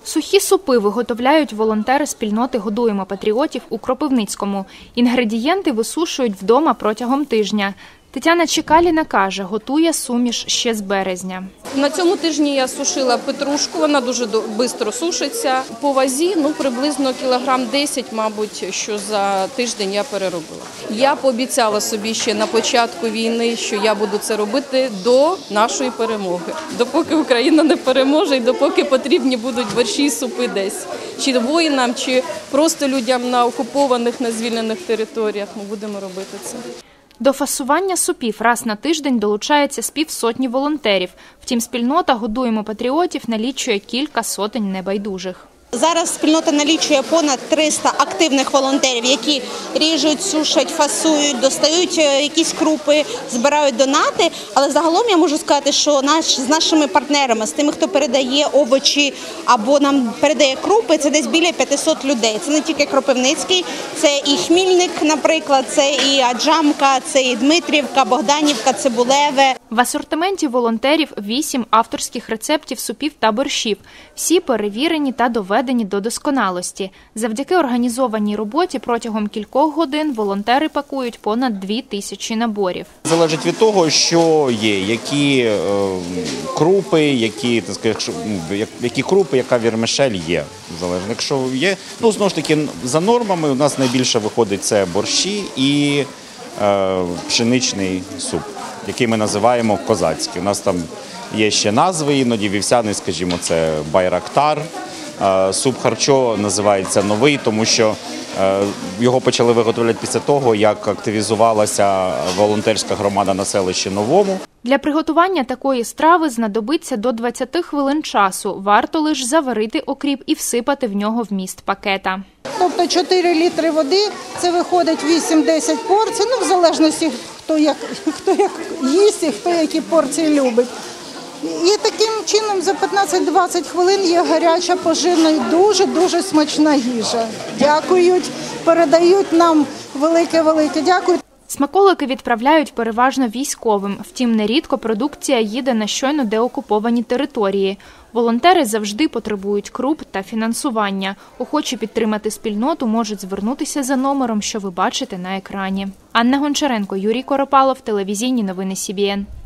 Сухі супи виготовляють волонтери спільноти «Годуємо патріотів» у Кропивницькому. Інгредієнти висушують вдома протягом тижня. Тетяна Чекаліна каже, готує суміш ще з березня. На цьому тижні я сушила петрушку, вона дуже швидко сушиться. По вазі приблизно кілограм 10, мабуть, що за тиждень я переробила. Я пообіцяла собі ще на початку війни, що я буду це робити до нашої перемоги. Допоки Україна не переможе і допоки потрібні будуть борщі і супи десь. Чи воїнам, чи просто людям на окупованих, на звільнених територіях ми будемо робити це. До фасування супів раз на тиждень долучається з півсотні волонтерів. Втім, спільнота «Годуємо патріотів» налічує кілька сотень небайдужих. Зараз спільнота налічує понад 300 активних волонтерів, які ріжуть, сушать, фасують, достають якісь крупи, збирають донати. Але загалом я можу сказати, що з нашими партнерами, з тими, хто передає овочі або нам передає крупи, це десь біля 500 людей. Це не тільки Кропивницький, це і Хмільник, наприклад, це і Аджамка, це і Дмитрівка, Богданівка, Цибулеве. В асортименті волонтерів 8 авторських рецептів супів та борщів. Всі перевірені та доведені до досконалості. Завдяки організованій роботі протягом кількох годин волонтери пакують понад 2000 наборів. Залежить від того, що є, які крупи, які крупи, яка вірмішель є. Залежно. Якщо є, знову ж таки, за нормами у нас найбільше виходить це борщі і пшеничний суп, який ми називаємо козацький. У нас там є ще назви, іноді вівсяний, скажімо, це байрактар. Суп харчо називається новий, тому що його почали виготовляти після того, як активізувалася волонтерська громада на селищі Новому. Для приготування такої страви знадобиться до 20 хвилин часу. Варто лише заварити окріп і всипати в нього вміст пакета. Тобто 4 літри води, це виходить 8-10 порцій, в залежності хто як їсть і хто які порції любить. І таким чином за 15-20 хвилин є гаряча, поживна і дуже-дуже смачна їжа. Дякують, передають нам велике-велике дякую. Смаколики відправляють переважно військовим. Втім, нерідко продукція їде на щойно деокуповані території. Волонтери завжди потребують круп та фінансування. Охочі підтримати спільноту можуть звернутися за номером, що ви бачите на екрані. Анна Гончаренко, Юрій Коропалов, телевізійні новини СІБІН.